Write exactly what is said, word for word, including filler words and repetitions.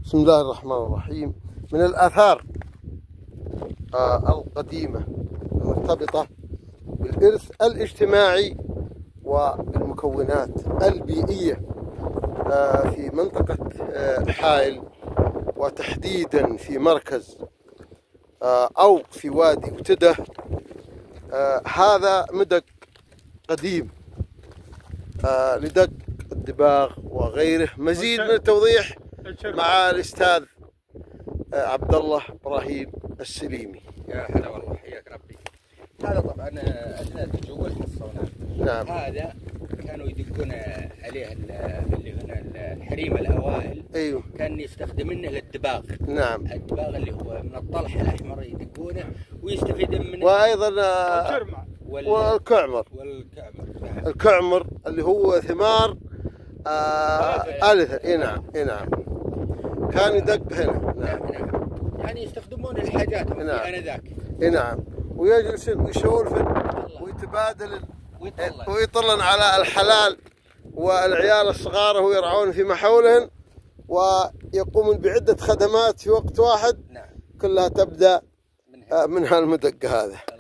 بسم الله الرحمن الرحيم. من الآثار القديمة المرتبطة بالإرث الاجتماعي والمكونات البيئية في منطقة حائل، وتحديدا في مركز أو في وادي وتده. هذا مدق قديم لدق الدباغ وغيره. مزيد من التوضيح مع الأستاذ عبد الله إبراهيم السليمي. يا هلا والله، حياك ربي. هذا طبعا اثناء التجول حصلناه. نعم. هذا كانوا يدقون عليه اللي هنا الحريم الاوائل. ايوه. كان يستخدمونه للدباغ. نعم. الدباغ اللي هو من الطلح الاحمر يدقونه ويستفيد منه. وايضا وال... والكعمر. والكعمر. نعم. الكعمر اللي هو ثمار آه الث اي نعم اي نعم كان يدق هنا. نعم نعم. يعني يستخدمون الحاجات نعم. انذاك. اي نعم. ويجلس ويسولف ويتبادل ويطلن على الحلال والعيال الصغار وهو يرعون فيما حولهن، ويقومون بعدة خدمات في وقت واحد. نعم. كلها تبدأ من هالمدق هذا.